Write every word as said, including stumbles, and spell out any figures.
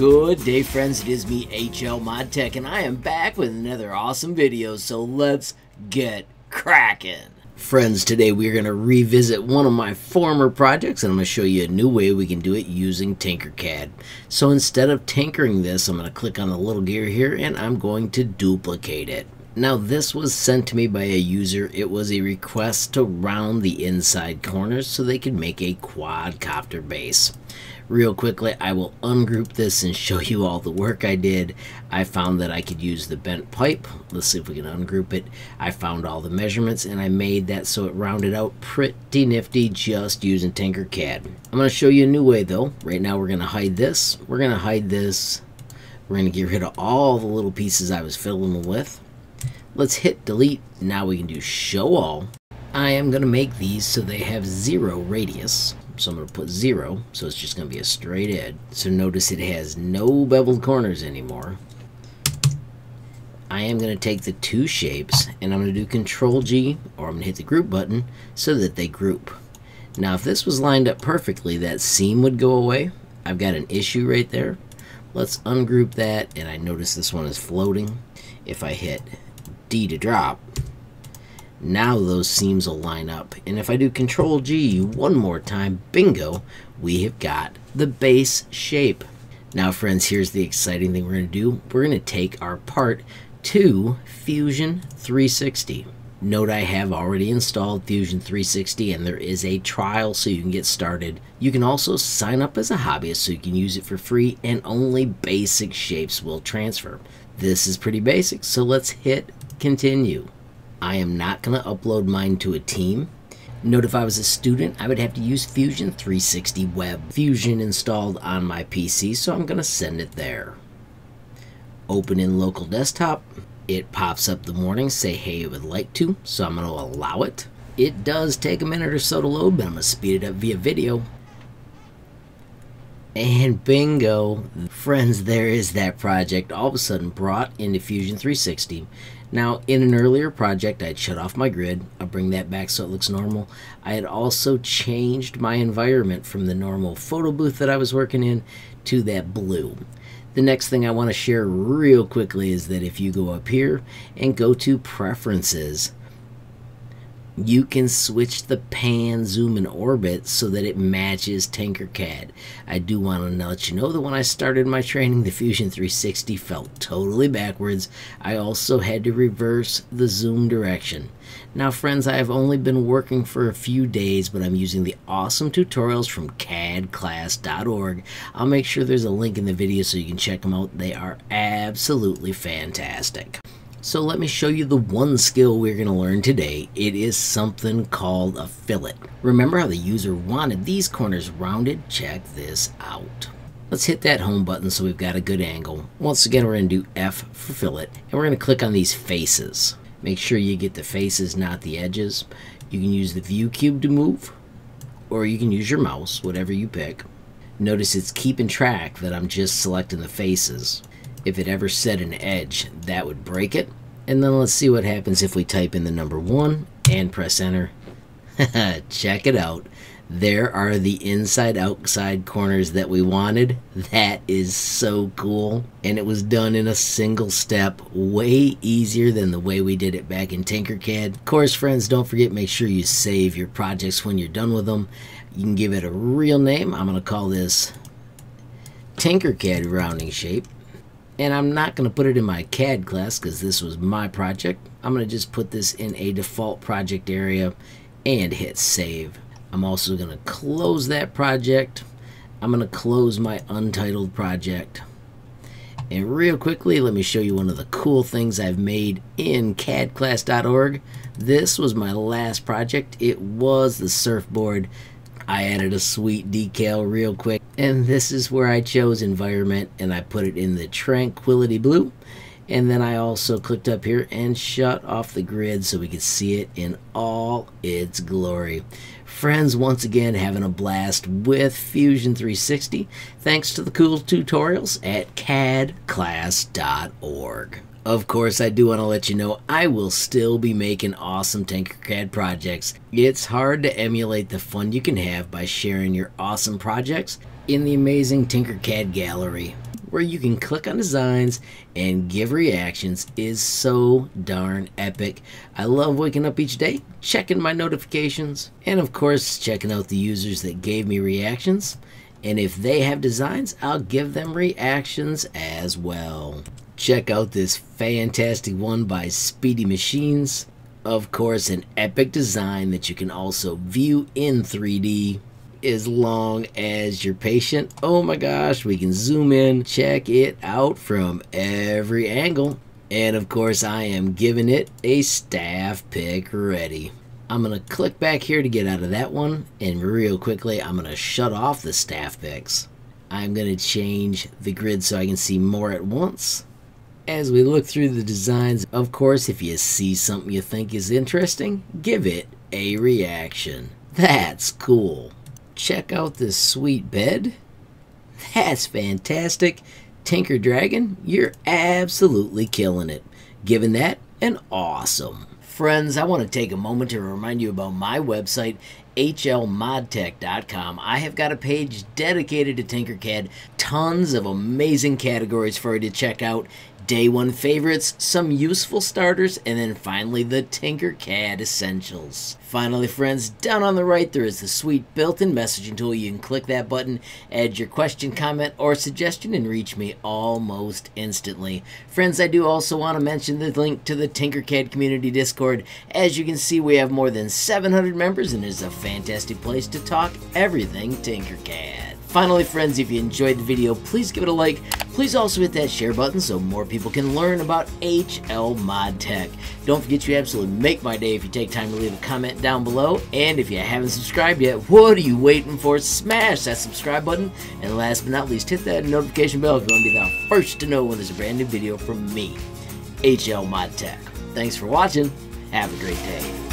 Good day, friends. It is me, HLModTech, and I am back with another awesome video, so let's get cracking. Friends, today we're going to revisit one of my former projects, and I'm going to show you a new way we can do it using Tinkercad. So instead of tinkering this, I'm going to click on the little gear here, and I'm going to duplicate it. Now, this was sent to me by a user. It was a request to round the inside corners so they could make a quadcopter base. Real quickly, I will ungroup this and show you all the work I did. I found that I could use the bent pipe. Let's see if we can ungroup it. I found all the measurements and I made that so it rounded out pretty nifty just using Tinkercad. I'm going to show you a new way though. Right now we're going to hide this. We're going to hide this. We're going to get rid of all the little pieces I was filling them with. Let's hit delete. Now we can do show all. I am going to make these so they have zero radius. So I'm going to put zero, so it's just going to be a straight edge. So notice it has no beveled corners anymore. I am going to take the two shapes and I'm going to do control G, or I'm going to hit the group button so that they group. Now if this was lined up perfectly, that seam would go away. I've got an issue right there. Let's ungroup that, and I notice this one is floating. If I hit D to drop, now those seams will line up, and if I do control G one more time, bingo, we have got the base shape. Now friends, here's the exciting thing we're going to do. We're going to take our part to Fusion three sixty. Note I have already installed Fusion three sixty, and there is a trial so you can get started. You can also sign up as a hobbyist so you can use it for free, and only basic shapes will transfer. This is pretty basic, so let's hit continue. I am not going to upload mine to a team. Note if I was a student, I would have to use Fusion three sixty Web. Fusion installed on my P C, so I'm going to send it there. Open in local desktop. It pops up the warning, say hey, I would like to, so I'm going to allow it. It does take a minute or so to load, but I'm going to speed it up via video. And bingo, friends, there is that project all of a sudden brought into Fusion three sixty. Now, in an earlier project, I'd shut off my grid. I'll bring that back so it looks normal. I had also changed my environment from the normal photo booth that I was working in to that blue. The next thing I want to share real quickly is that if you go up here and go to Preferences, you can switch the pan, zoom, and orbit so that it matches Tinkercad. I do want to let you know that when I started my training, the Fusion three sixty felt totally backwards. I also had to reverse the zoom direction. Now friends, I have only been working for a few days, but I'm using the awesome tutorials from cad class dot org. I'll make sure there's a link in the video so you can check them out. They are absolutely fantastic. So let me show you the one skill we're going to learn today. It is something called a fillet. Remember how the user wanted these corners rounded? Check this out. Let's hit that home button so we've got a good angle. Once again, we're going to do F for fillet, and we're going to click on these faces. Make sure you get the faces, not the edges. You can use the view cube to move, or you can use your mouse, whatever you pick. Notice it's keeping track that I'm just selecting the faces. If it ever set an edge, that would break it. And then let's see what happens if we type in the number one and press enter. Check it out. There are the inside outside corners that we wanted. That is so cool. And it was done in a single step, way easier than the way we did it back in Tinkercad. Of course, friends, don't forget, make sure you save your projects when you're done with them. You can give it a real name. I'm going to call this Tinkercad rounding shape. And I'm not going to put it in my C A D class because this was my project. I'm going to just put this in a default project area and hit save. I'm also going to close that project. I'm going to close my untitled project. And real quickly, let me show you one of the cool things I've made in cad class dot org. This was my last project. It was the surfboard. I added a sweet decal real quick, and this is where I chose environment, and I put it in the tranquility blue. And then I also clicked up here and shut off the grid so we could see it in all its glory. Friends, once again, having a blast with Fusion three sixty thanks to the cool tutorials at cad class dot org. Of course, I do want to let you know I will still be making awesome Tinkercad projects. It's hard to emulate the fun you can have by sharing your awesome projects in the amazing Tinkercad Gallery. where you can click on designs and give reactions is so darn epic. I love waking up each day, checking my notifications, and of course checking out the users that gave me reactions. And if they have designs, I'll give them reactions as well. Check out this fantastic one by Speedy Machines. Of course, an epic design that you can also view in three D. As long as you're patient, oh my gosh, we can zoom in, check it out from every angle. And of course, I am giving it a staff pick ready. I'm going to click back here to get out of that one, and real quickly I'm going to shut off the staff picks. I'm going to change the grid so I can see more at once. As we look through the designs, of course, if you see something you think is interesting, give it a reaction. That's cool. Check out this sweet bed. That's fantastic. Tinker Dragon, you're absolutely killing it. Giving that an awesome. Friends, I want to take a moment to remind you about my website, H L Mod Tech dot com. I have got a page dedicated to Tinkercad, tons of amazing categories for you to check out. Day one favorites, some useful starters, and then finally the Tinkercad Essentials. Finally, friends, down on the right there is the sweet built-in messaging tool. You can click that button, add your question, comment, or suggestion, and reach me almost instantly. Friends, I do also want to mention the link to the Tinkercad Community Discord. As you can see, we have more than seven hundred members, and it is a fantastic place to talk everything Tinkercad. Finally, friends, if you enjoyed the video, please give it a like. Please also hit that share button so more people can learn about HLModTech. Don't forget, you absolutely make my day if you take time to leave a comment down below. And if you haven't subscribed yet, what are you waiting for? Smash that subscribe button. And last but not least, hit that notification bell if you want to be the first to know when there's a brand new video from me, HLModTech. Thanks for watching. Have a great day.